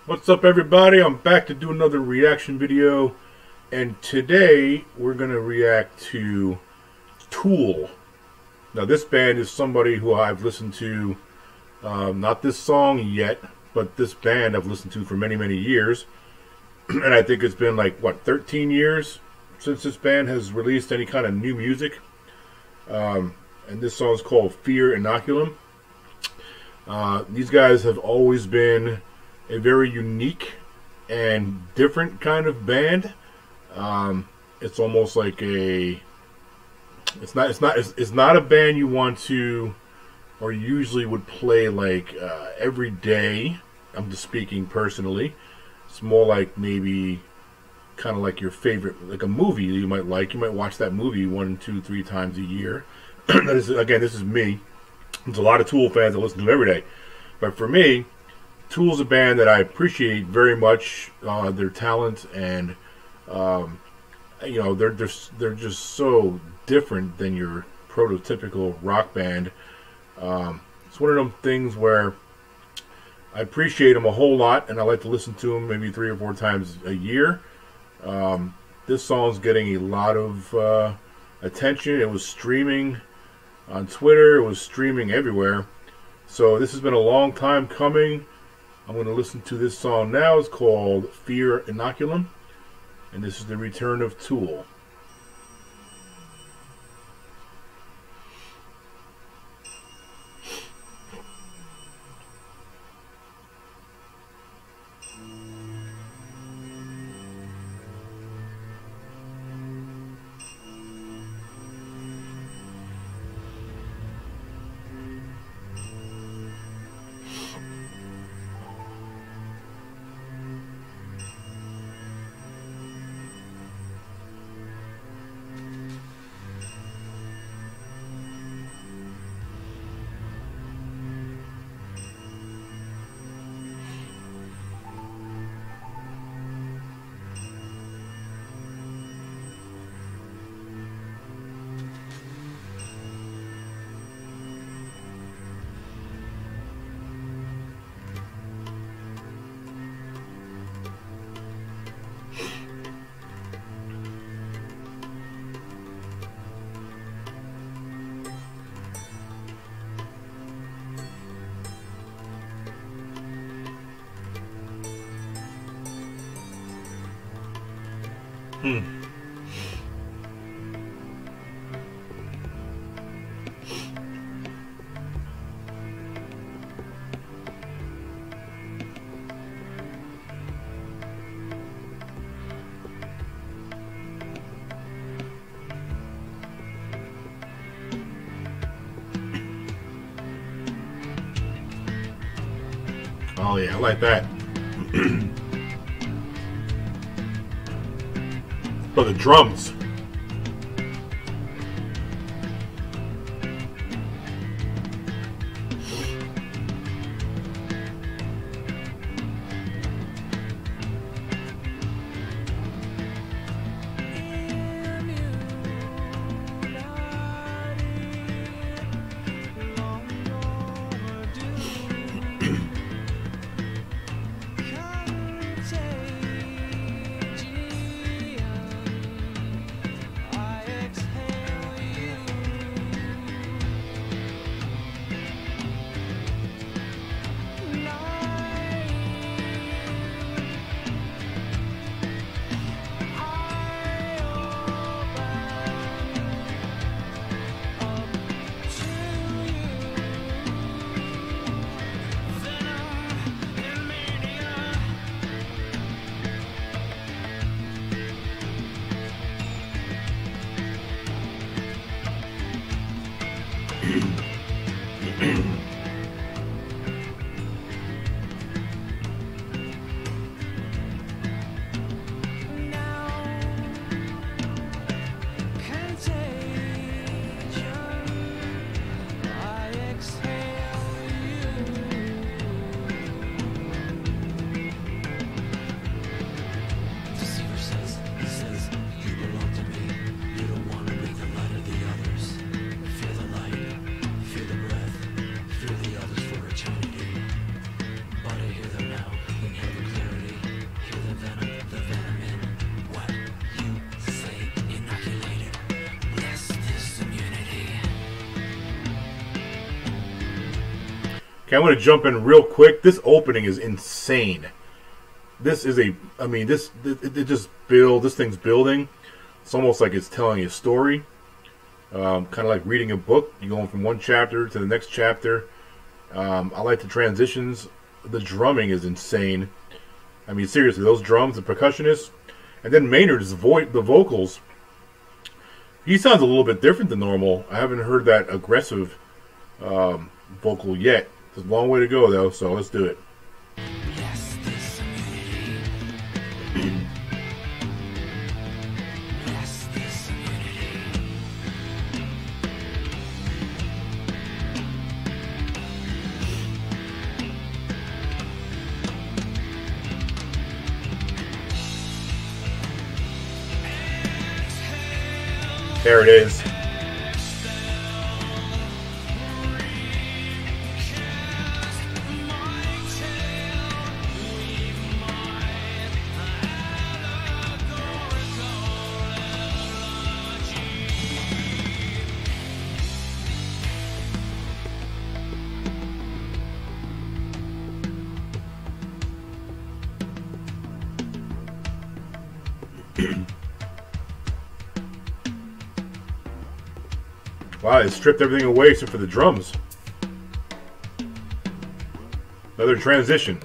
What's up, everybody? I'm back to do another reaction video, and today we're going to react to Tool. Now, this band is somebody who I've listened to, not this song yet, but this band I've listened to for many, many years. And I think it's been like, what, 13 years since this band has released any kind of new music. And this song is called Fear Inoculum. These guys have always been a very unique and different kind of band. It's almost like it's not a band you want to, or usually would play like every day. I'm just speaking personally. It's more like maybe kind of like your favorite, like a movie that you might like. You might watch that movie 1, 2, 3 times a year. This is me. There's a lot of Tool fans that listen to them every day, but for me, Tool's a band that I appreciate very much, their talent, and you know, they're just so different than your prototypical rock band. It's one of them things where I appreciate them a whole lot, and I like to listen to them maybe 3 or 4 times a year. This song's getting a lot of attention. It was streaming on Twitter. It was streaming everywhere. So this has been a long time coming. I'm going to listen to this song now. It's called Fear Inoculum, and this is the return of Tool. Oh yeah, I like that. But the drums. Okay, I'm going to jump in real quick. This opening is insane. This is a, I mean, it just builds, this thing's building. It's almost like it's telling a story. Kind of like reading a book. You're going from one chapter to the next chapter. I like the transitions. The drumming is insane. I mean, seriously, those drums, the percussionist, and then Maynard's the vocals. He sounds a little bit different than normal. I haven't heard that aggressive vocal yet. There's a long way to go, though, so let's do it. There it is. Wow, they stripped everything away except for the drums. Another transition.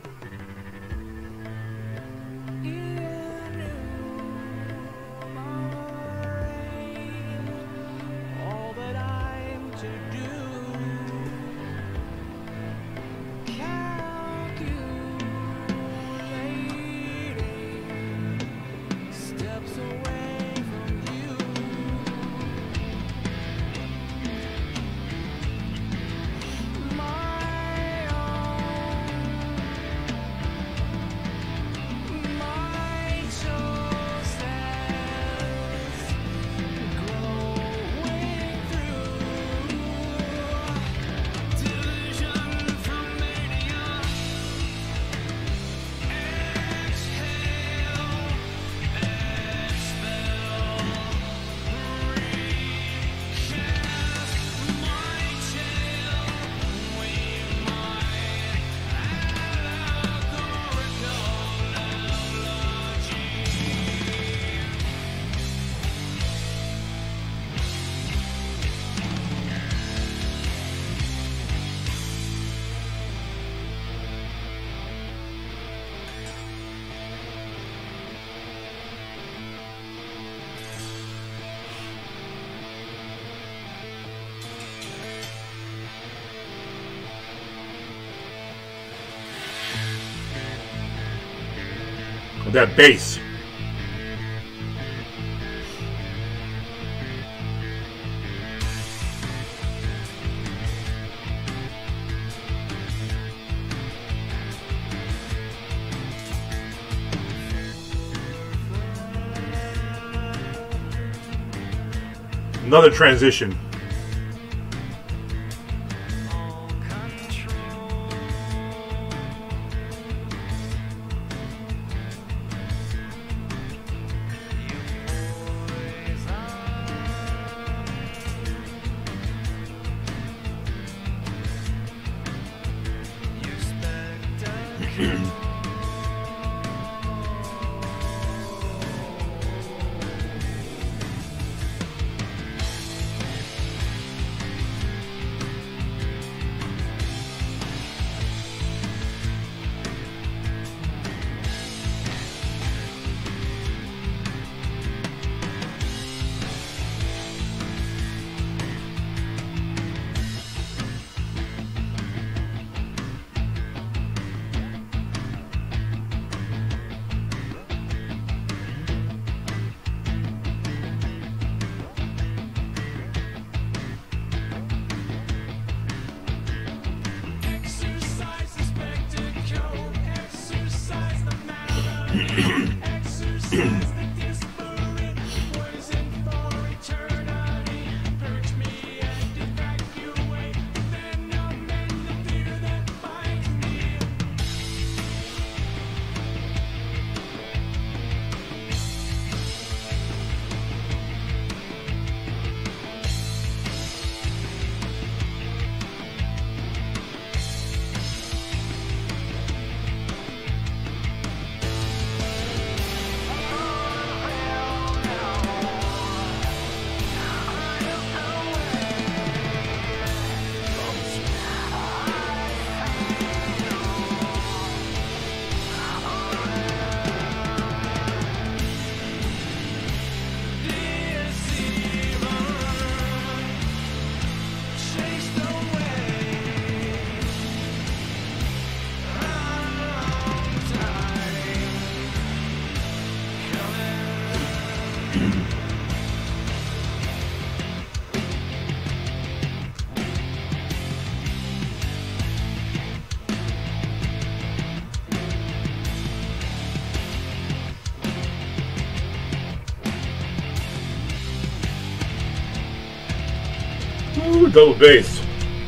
That bass. Another transition. Ooh, double bass.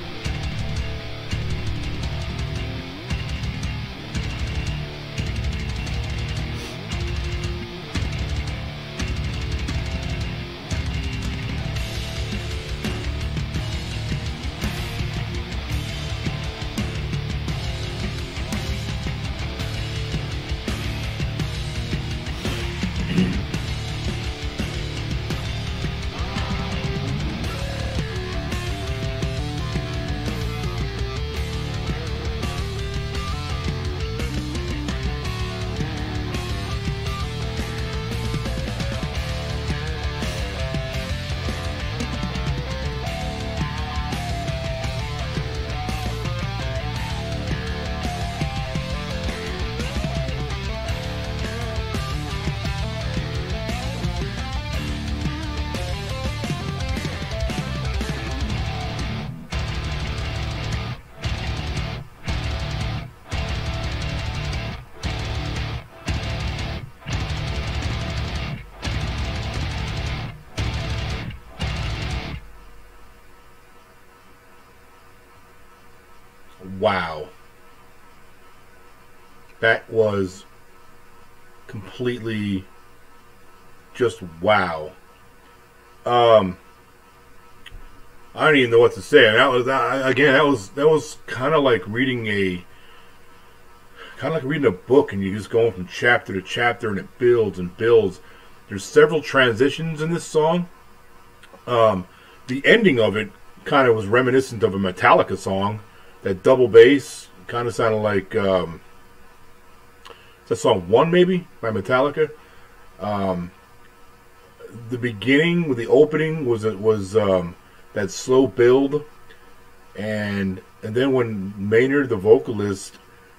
Wow. That was completely just wow. I don't even know what to say. That was again. That was kind of like reading a book, and you're just going from chapter to chapter, and it builds and builds. There's several transitions in this song. The ending of it kind of was reminiscent of a Metallica song. That double bass kind of sounded like is that song One maybe by Metallica. The beginning with the opening was that slow build, and then when Maynard, the vocalist,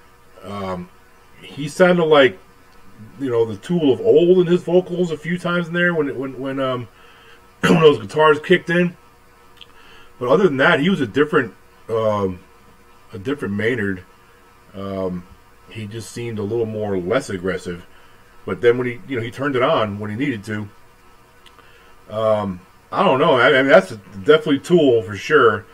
he sounded like, you know, the Tool of old in his vocals a few times in there when those guitars kicked in. But other than that, he was a different Maynard. He just seemed a little more less aggressive. But then when he turned it on when he needed to. I don't know. I mean, that's definitely Tool for sure.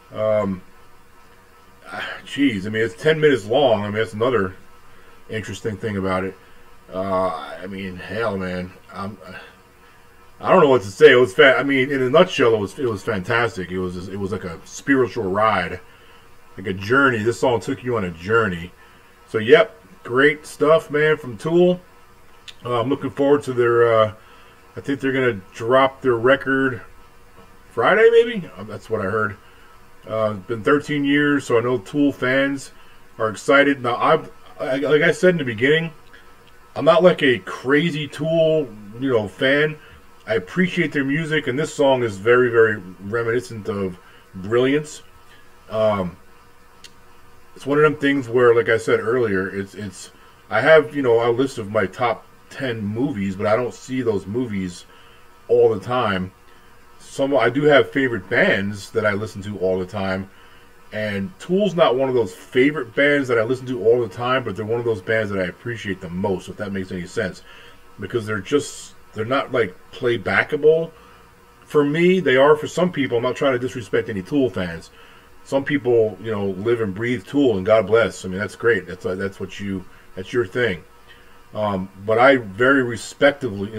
Geez, I mean, it's 10 minutes long. I mean, that's another interesting thing about it. I mean, hell, man, I don't know what to say. It was I mean, in a nutshell, it was fantastic. It was like a spiritual ride, like a journey. This song took you on a journey. So, yep, great stuff, man, from Tool. I'm looking forward to their. I think they're gonna drop their record Friday, maybe. That's what I heard. It's been 13 years, so I know Tool fans are excited. Now, like I said in the beginning, I'm not like a crazy Tool, fan. I appreciate their music, and this song is very, very reminiscent of Brilliance. It's one of them things where, like I said earlier, it's I have a list of my top 10 movies, but I don't see those movies all the time. I do have favorite bands that I listen to all the time, and Tool's not one of those favorite bands that I listen to all the time, but they're one of those bands that I appreciate the most, if that makes any sense, because they're not like playbackable. For me, they are for some people. I'm not trying to disrespect any Tool fans. Some people, live and breathe Tool, and God bless. I mean, that's great. That's your thing. But I very respectively,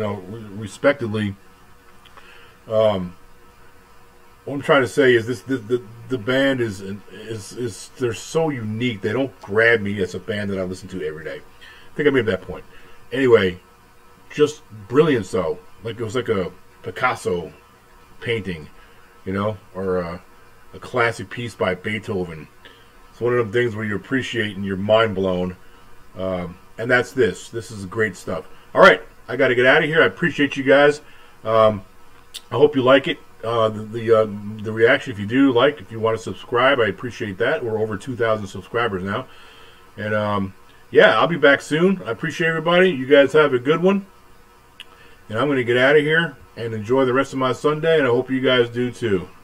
what I'm trying to say is the band is they're so unique. They don't grab me as a band that I listen to every day. I think I made that point. Anyway, just Brilliance though. Like it was like a Picasso painting, or a classic piece by Beethoven. It's one of them things where you appreciate and you're mind blown. And that's this. This is great stuff. All right, I got to get out of here. I appreciate you guys. I hope you like it. The reaction. If you do if you want to subscribe, I appreciate that. We're over 2,000 subscribers now, and yeah, I'll be back soon. I appreciate everybody. You guys have a good one, and I'm going to get out of here and enjoy the rest of my Sunday. And I hope you guys do too.